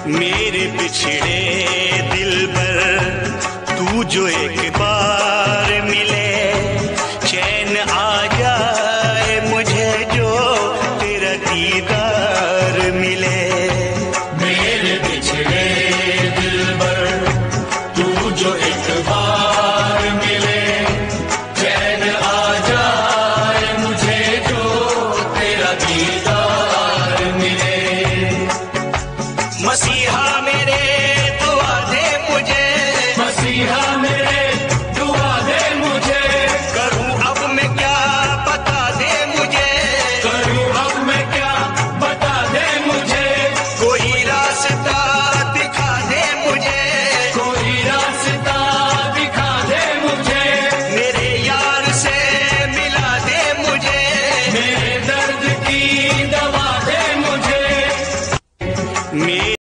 मेरे बिछड़े दिल पर तू जो एक बार मिले, चैन आ जाए मुझे जो तेरा दीदार मिले। मेरे बिछड़े दिल पर तू जो एक बार मिले, चैन आ जाए मुझे जो तेरा दीदार मिले। मसीहा मेरे दुआ दे मुझे, मसीहा मेरे दुआ दे मुझे, करूं अब मैं क्या बता दे मुझे, करूं अब मैं क्या बता दे मुझे, कोई रास्ता दिखा दे मुझे, कोई रास्ता दिखा दे मुझे, मेरे यार से मिला दे मुझे, मेरे दर्द की दवा दे मुझे।